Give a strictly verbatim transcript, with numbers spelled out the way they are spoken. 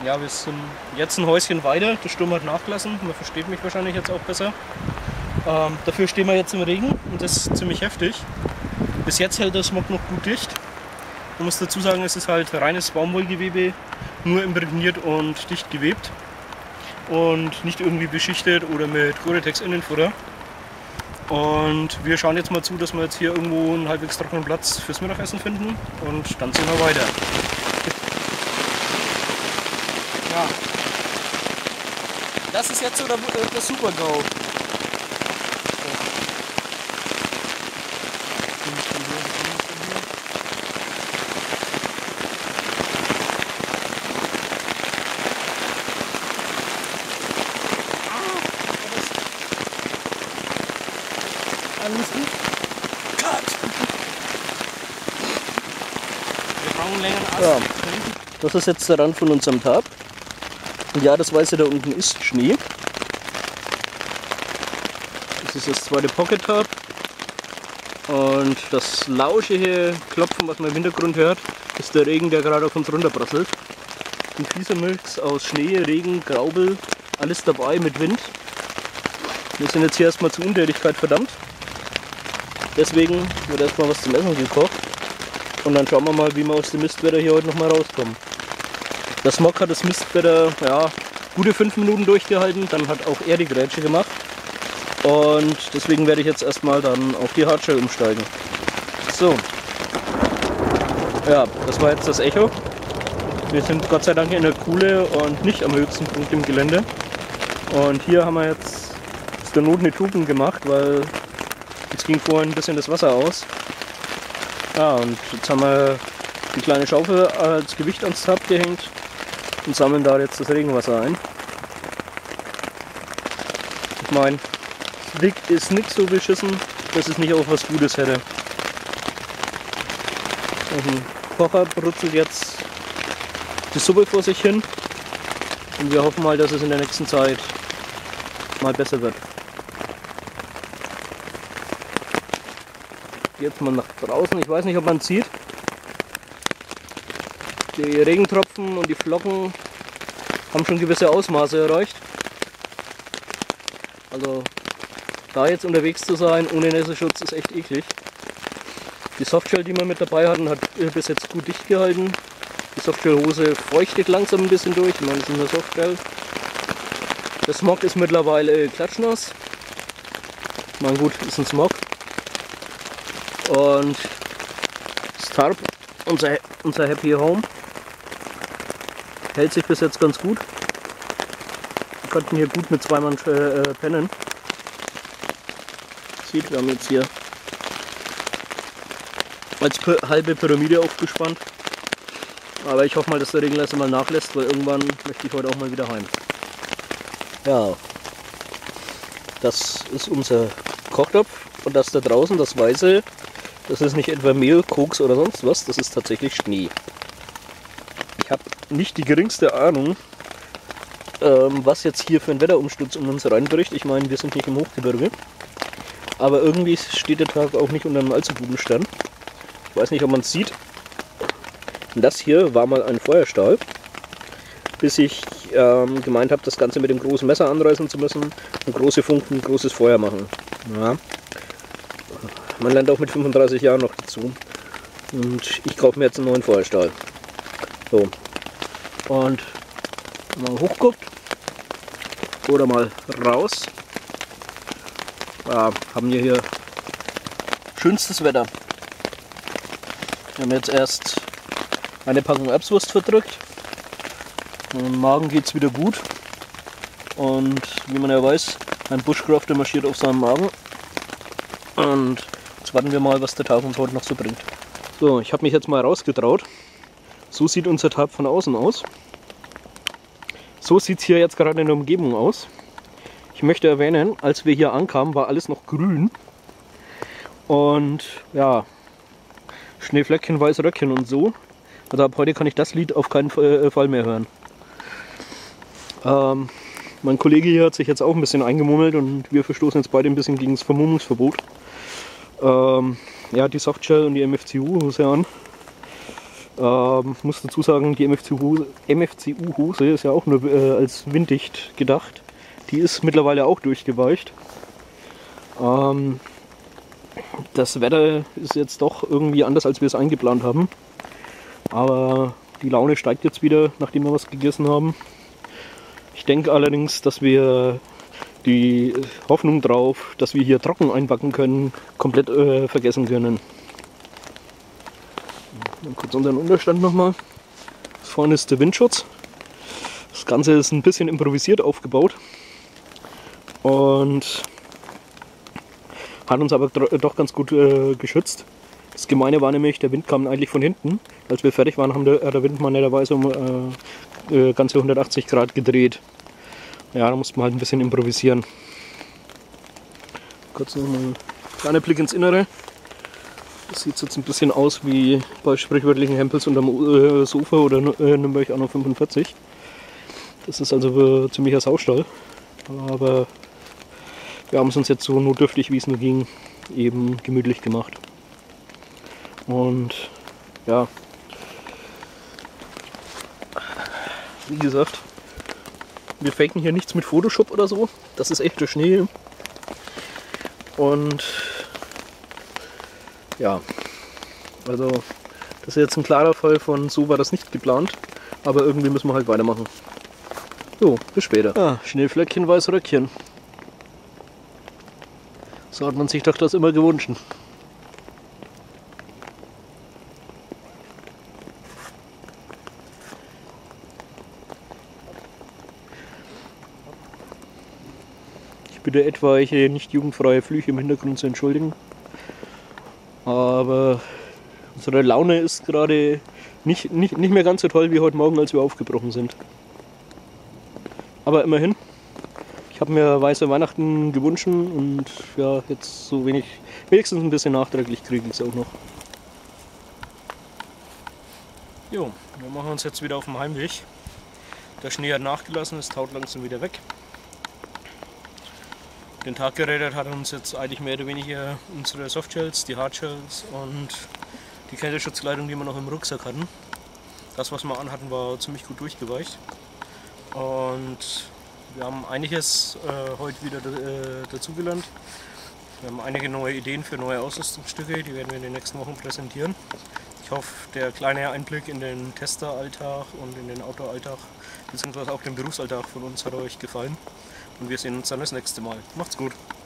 ja, wir sind jetzt ein Häuschen weiter. Der Sturm hat nachgelassen. Man versteht mich wahrscheinlich jetzt auch besser. Ähm, dafür stehen wir jetzt im Regen und das ist ziemlich heftig. Bis jetzt hält der Smog noch gut dicht. Man muss dazu sagen, es ist halt reines Baumwollgewebe, nur imprägniert und dicht gewebt. Und nicht irgendwie beschichtet oder mit Gore-Tex Innenfutter. Und wir schauen jetzt mal zu, dass wir jetzt hier irgendwo einen halbwegs trockenen Platz fürs Mittagessen finden und dann sehen wir weiter. Ja. Das ist jetzt so der, der Super-GAU. Alles gut? Cut! Wir brauchen einen längeren Ast. Ja, das ist jetzt der Rand von unserem Tarp. Und ja, das Weiße da unten ist Schnee. Das ist das zweite Pocket Tarp. Und das lauschige Klopfen, was man im Hintergrund hört, ist der Regen, der gerade auf uns runterprasselt. Ein fieser Mix aus Schnee, Regen, Graubel, alles dabei mit Wind. Wir sind jetzt hier erstmal zur Untätigkeit verdammt. Deswegen wird erstmal was zum Essen gekocht und dann schauen wir mal, wie wir aus dem Mistwetter hier heute noch mal rauskommen. Der Smog hat das Mistwetter ja, gute fünf Minuten durchgehalten, dann hat auch er die Grätsche gemacht und deswegen werde ich jetzt erstmal dann auf die Hardshell umsteigen. So, ja, das war jetzt das Echo. Wir sind Gott sei Dank in der Kuhle und nicht am höchsten Punkt im Gelände. Und hier haben wir jetzt aus der Not eine Tuben gemacht, weil jetzt ging vorhin ein bisschen das Wasser aus. Ja, und jetzt haben wir die kleine Schaufel als Gewicht ans Tab gehängt und sammeln da jetzt das Regenwasser ein. Ich meine, das Weg ist nicht so beschissen, dass es nicht auch was Gutes hätte. Auf dem Kocher brutzelt jetzt die Suppe vor sich hin und wir hoffen mal, dass es in der nächsten Zeit mal besser wird. Jetzt mal nach draußen, ich weiß nicht, ob man es sieht. Die Regentropfen und die Flocken haben schon gewisse Ausmaße erreicht. Also da jetzt unterwegs zu sein ohne Nässeschutz ist echt eklig. Die Softshell, die wir mit dabei hatten, hat bis jetzt gut dicht gehalten. Die Softshell-Hose feuchtet langsam ein bisschen durch, ich meine, das ist eine Softshell. Der Smog ist mittlerweile klatschnass. Ich meine, gut, ist ein Smog. Und das Tarp, unser, unser Happy Home, hält sich bis jetzt ganz gut. Wir konnten hier gut mit zwei Mann äh, pennen. Sieht, wir haben jetzt hier als halbe Pyramide aufgespannt. Aber ich hoffe mal, dass der Regen langsam mal nachlässt, weil irgendwann möchte ich heute auch mal wieder heim. Ja, das ist unser Kochtopf und das da draußen, das Weiße, das ist nicht etwa Mehl, Koks oder sonst was, das ist tatsächlich Schnee. Ich habe nicht die geringste Ahnung, ähm, was jetzt hier für ein Wetterumsturz um uns reinbricht. Ich meine, wir sind nicht im Hochgebirge, aber irgendwie steht der Tag auch nicht unter einem allzu guten Stand. Ich weiß nicht, ob man es sieht. Das hier war mal ein Feuerstahl, bis ich ähm, gemeint habe, das Ganze mit dem großen Messer anreißen zu müssen und große Funken, ein großes Feuer machen. Ja. Man lernt auch mit fünfunddreißig Jahren noch dazu. Und ich kaufe mir jetzt einen neuen Feuerstahl. So. Und mal hochguckt oder mal raus. Ja, haben wir hier schönstes Wetter. Wir haben jetzt erst eine Packung Erbswurst verdrückt. Im Magen geht es wieder gut. Und wie man ja weiß, ein Bushcrafter marschiert auf seinem Magen. Und jetzt warten wir mal, was der Tag uns heute noch so bringt. So, ich habe mich jetzt mal rausgetraut. So sieht unser Tarp von außen aus. So sieht es hier jetzt gerade in der Umgebung aus. Ich möchte erwähnen, als wir hier ankamen, war alles noch grün. Und ja, Schneeflöckchen, weiße Röckchen und so. Also ab heute kann ich das Lied auf keinen Fall mehr hören. Ähm, mein Kollege hier hat sich jetzt auch ein bisschen eingemummelt und wir verstoßen jetzt beide ein bisschen gegen das Vermummungsverbot. Ähm, er hat die Softshell und die M F C U-Hose an. Ähm, muss dazu sagen, die M F C U-Hose ist ja auch nur äh, als winddicht gedacht. Die ist mittlerweile auch durchgeweicht. Ähm, das Wetter ist jetzt doch irgendwie anders, als wir es eingeplant haben. Aber die Laune steigt jetzt wieder, nachdem wir was gegessen haben. Ich denke allerdings, dass wir die Hoffnung drauf, dass wir hier trocken einbacken können, komplett äh, vergessen können. Dann kurz unseren Unterstand nochmal. Vorne ist der Windschutz. Das Ganze ist ein bisschen improvisiert aufgebaut und hat uns aber doch ganz gut äh, geschützt. Das Gemeine war nämlich, der Wind kam eigentlich von hinten. Als wir fertig waren, haben der, der Wind mal netterweise um äh, äh, ganze hundertachtzig Grad gedreht. Ja, da mussten wir halt ein bisschen improvisieren. Kurz noch ein kleiner Blick ins Innere. Das sieht jetzt ein bisschen aus wie bei sprichwörtlichen Hempels unterm äh, Sofa oder äh, Nürnberg Anno fünfundvierzig. Das ist also ein ziemlicher Saustall. Aber wir haben es uns jetzt so notdürftig, wie es nur ging, eben gemütlich gemacht. Und ja, wie gesagt, wir faken hier nichts mit Photoshop oder so. Das ist echter Schnee. Und ja, also das ist jetzt ein klarer Fall von so war das nicht geplant, aber irgendwie müssen wir halt weitermachen. So, bis später. Ah, Schneefleckchen, weiß Röckchen. So hat man sich doch das immer gewünscht. Ich bitte etwaige nicht jugendfreie Flüche im Hintergrund zu entschuldigen. Aber unsere Laune ist gerade nicht, nicht, nicht mehr ganz so toll wie heute Morgen, als wir aufgebrochen sind. Aber immerhin, ich habe mir weiße Weihnachten gewünscht und ja, jetzt so wenig, wenigstens ein bisschen nachträglich kriege ich es auch noch. Jo, wir machen uns jetzt wieder auf den Heimweg. Der Schnee hat nachgelassen, es taut langsam wieder weg. Den Tag gerettet hat uns jetzt eigentlich mehr oder weniger unsere Softshells, die Hardshells und die Kälteschutzkleidung, die wir noch im Rucksack hatten. Das, was wir anhatten, war ziemlich gut durchgeweicht. Und wir haben einiges äh, heute wieder äh, dazugelernt. Wir haben einige neue Ideen für neue Ausrüstungsstücke, die werden wir in den nächsten Wochen präsentieren. Ich hoffe, der kleine Einblick in den Testeralltag und in den Outdoor-Alltag, beziehungsweise auch den Berufsalltag von uns hat euch gefallen. Und wir sehen uns dann das nächste Mal. Macht's gut!